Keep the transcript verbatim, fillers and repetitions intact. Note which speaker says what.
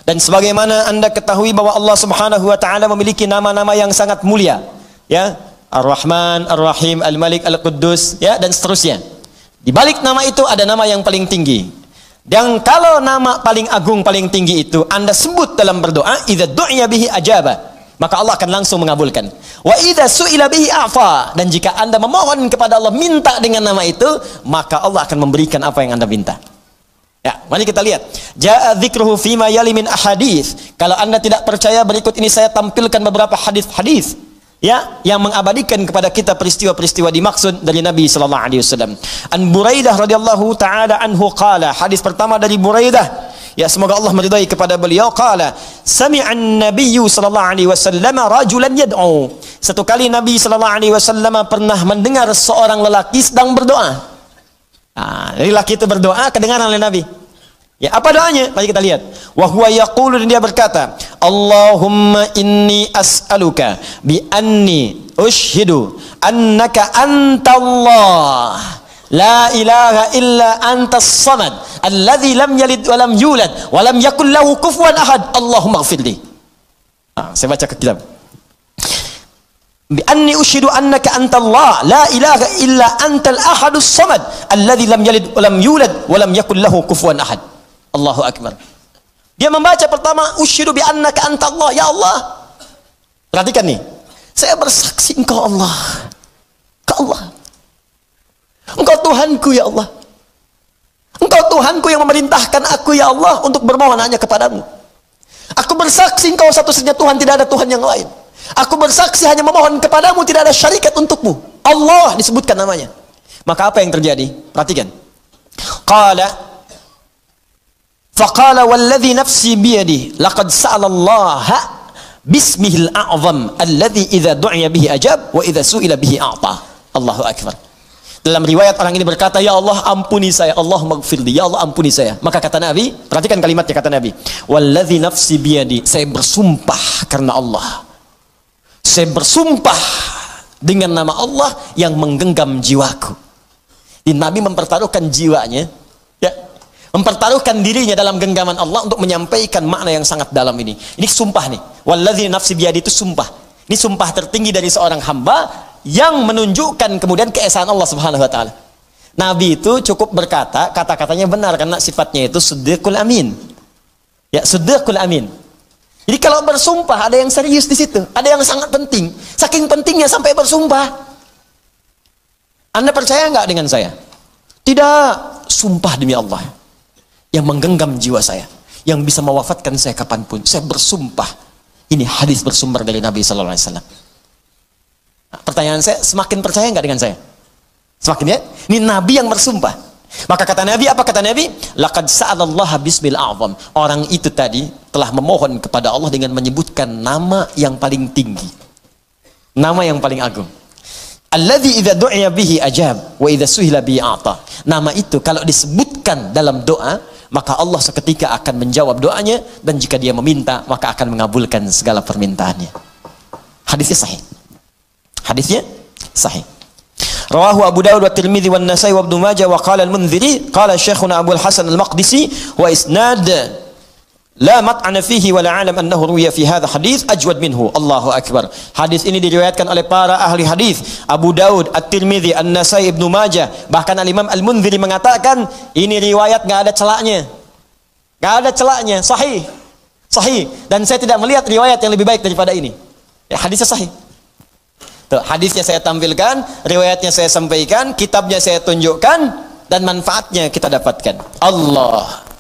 Speaker 1: Dan sebagaimana Anda ketahui bahwa Allah Subhanahu wa taala memiliki nama-nama yang sangat mulia, ya, Ar-Rahman, Ar-Rahim, Al-Malik, Al-Quddus, ya, dan seterusnya. Di balik nama itu ada nama yang paling tinggi. Dan kalau nama paling agung, paling tinggi itu Anda sebut dalam berdoa, idza du'iya bihi ajaba, maka Allah akan langsung mengabulkan. Wa idza su'ila bihi a'fa, dan jika Anda memohon kepada Allah, minta dengan nama itu, maka Allah akan memberikan apa yang Anda minta. Ya, mari kita lihat. Ja'a dzikruhu fima yali min ahadits. Kalau Anda tidak percaya, berikut ini saya tampilkan beberapa hadis-hadis, ya, yang mengabadikan kepada kita peristiwa-peristiwa dimaksud dari Nabi sallallahu alaihi wasallam. An Buraidah radhiyallahu taala anhu qala, hadis pertama dari Buraidah, ya, semoga Allah meridai kepada beliau, qala sami'an nabiyyu sallallahu alaihi wasallam rajulan yad'u. Satu kali Nabi sallallahu alaihi wasallam pernah mendengar seorang lelaki sedang berdoa. Nah, lelaki itu berdoa, kedengaran oleh Nabi. Ya, apa doanya? Mari kita lihat. Wa huwa yaqulu, dan dia berkata, Allahumma inni as'aluka bi anni ushhidu annaka antallah la ilaha illa antas samad alladzi lam yalid wa lam yulad wa lam yakul lahu kufuwan ahad Allahumma ighfirli. Ah, saya baca ke kitab. Bi anni ushhidu annaka antallah la ilaha illa antal ahadus samad alladzi lam yalid wa lam yulad wa lam yakul lahu kufuwan ahad. Allahu akbar. Dia membaca pertama, ushhidu bi annaka antallah, ya Allah. Perhatikan nih. Saya bersaksi Engkau Allah. Engkau Allah. Engkau Tuhanku, ya Allah. Engkau Tuhanku yang memerintahkan aku, ya Allah, untuk bermohon hanya kepadamu. Aku bersaksi Engkau satu-satunya Tuhan, tidak ada Tuhan yang lain. Aku bersaksi hanya memohon kepadamu, tidak ada syarikat untukmu. Allah disebutkan namanya. Maka apa yang terjadi? Perhatikan. Qala faqala walladhi nafsi biyadi laqad sa'alallaha bismihil a'zam alladhi idza du'iya bihi ajab wa idza su'ila bihi a'ta. Allahu akbar. Dalam riwayat orang ini berkata, ya Allah ampuni saya, Allahumma ighfirli, ya Allah ampuni saya. Maka kata Nabi, perhatikan kalimatnya, kata Nabi, walladzi nafsi biyadi, saya bersumpah karena Allah. Saya bersumpah dengan nama Allah yang menggenggam jiwaku. Di Nabi mempertaruhkan jiwanya, ya, mempertaruhkan dirinya dalam genggaman Allah untuk menyampaikan makna yang sangat dalam ini. Ini sumpah nih. Walladzi nafsi biyadi itu sumpah. Ini sumpah tertinggi dari seorang hamba yang menunjukkan kemudian keesaan Allah Subhanahu wa taala. Nabi itu cukup berkata, kata-katanya benar karena sifatnya itu siddiqul amin. Ya, siddiqul amin. Jadi kalau bersumpah ada yang serius di situ, ada yang sangat penting. Saking pentingnya sampai bersumpah. Anda percaya nggak dengan saya? Tidak, sumpah demi Allah yang menggenggam jiwa saya, yang bisa mewafatkan saya kapanpun. Saya bersumpah. Ini hadis bersumber dari Nabi Sallallahu Alaihi Wasallam. Nah, pertanyaan saya, semakin percaya nggak dengan saya? Semakin, ya? Ini Nabi yang bersumpah. Maka kata Nabi, apa kata Nabi? Laqad sa'alallaha bismil a'zam. Orang itu tadi telah memohon kepada Allah dengan menyebutkan nama yang paling tinggi, nama yang paling agung. Alladzi idza du'iya bihi ajab wa idza suhila bihi a'ta. Nama itu kalau disebutkan dalam doa, maka Allah seketika akan menjawab doanya, dan jika dia meminta, maka akan mengabulkan segala permintaannya. Hadisnya sahih. Hadisnya sahih. Rawahu Abu Dawud wa Tirmidzi wa Nasai wa Ibnu Majah wa qala al-Mundziri qala Syekhuna Abu al-Hasan al-Maqdisi wa isnad la mat'ana fihi wa la alam annahu ruwiya fi hadha hadits ajwad minhu. Allahu akbar. Hadis ini diriwayatkan oleh para ahli hadis, Abu Daud, At-Tirmidzi, An-Nasai, Ibnu Majah. Bahkan Al-Imam Al-Mundziri mengatakan ini riwayat enggak ada celaknya. Enggak ada celaknya, sahih. Sahih, dan saya tidak melihat riwayat yang lebih baik daripada ini. Ya, hadisnya sahih. Tuh, hadisnya saya tampilkan, riwayatnya saya sampaikan, kitabnya saya tunjukkan, dan manfaatnya kita dapatkan. Allah